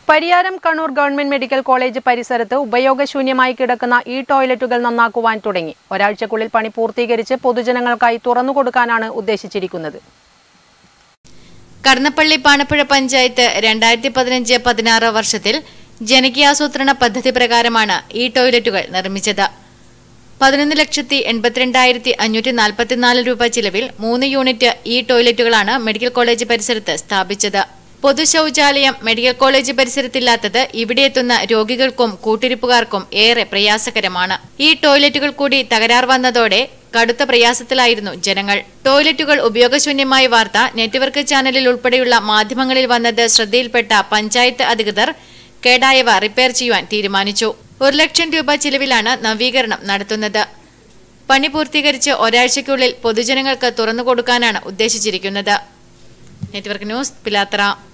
Pariyaram Kannur government medical college പരിസരത്ത് ഉപയോഗശൂന്യമായി കിടക്കുന്ന ഈ ടോയ്ലറ്റുകൾ നന്നാക്കുവാൻ തുടങ്ങി. ഒരാഴ്ചക്കുള്ളിൽ പണി പൂർത്തീകരിച്ച് പൊതുജനങ്ങൾക്കായി തുറന്നുകൊടുക്കാനാണ് ഉദ്ദേശിച്ചിരിക്കുന്നത്. കടന്നപ്പള്ളി പാണപ്പുഴ പഞ്ചായത്ത് 2015-16 വർഷത്തിൽ ജനകീയാസൂത്രണ പദ്ധതി പ്രകാരമാണ് ഈ ടോയ്ലറ്റുകൾ നിർമ്മിച്ചത്. 11,82,544 രൂപ ചിലവിൽ 3 യൂണിറ്റ് ഈ ടോയ്ലറ്റുകളാണ് മെഡിക്കൽ കോളേജ് പരിസരത്ത് സ്ഥാപിച്ചത്. പൊതു ശൌചാലയം മെഡിക്കൽ കോളേജ് പരിസരത്തില്ലാത്തത് ഇവിടെ എത്തുന്ന രോഗികൾക്കും കൂട്ടിരിപ്പുകാർക്കും ഏറെ പ്രയാസകരമാണ്. ഈ ടോയ്ലറ്റുകൾ കൂടി തകരാർ വന്നതോടെ കടുത്ത പ്രയാസത്തിലായിരുന്നു ജനങ്ങൾ. ടോയ്ലറ്റുകൾ ഉപയോഗശൂന്യമായ വാർത്ത നെറ്റ്വർക്ക് ചാനലിൽ ഉൾപ്പെടെയുള്ള മാധ്യമങ്ങളിൽ വന്നത് ശ്രദ്ധയിൽപ്പെട്ട പഞ്ചായത്ത് അധികൃതർ കേടായവ റിപ്പയർ ചെയ്യുവാൻ തീരുമാനിച്ചു. 1 ലക്ഷം രൂപ ചിലവിലാണ് നവീകരണം നടത്തുന്നത്. പണി പൂർത്തീകരിച്ച് ഒരാഴ്ചയ്ക്കുള്ളിൽ പൊതുജനങ്ങൾക്ക് തുറന്നുകൊടുക്കാനാണ് ഉദ്ദേശിച്ചിരിക്കുന്നത്. Network news, Pilathara.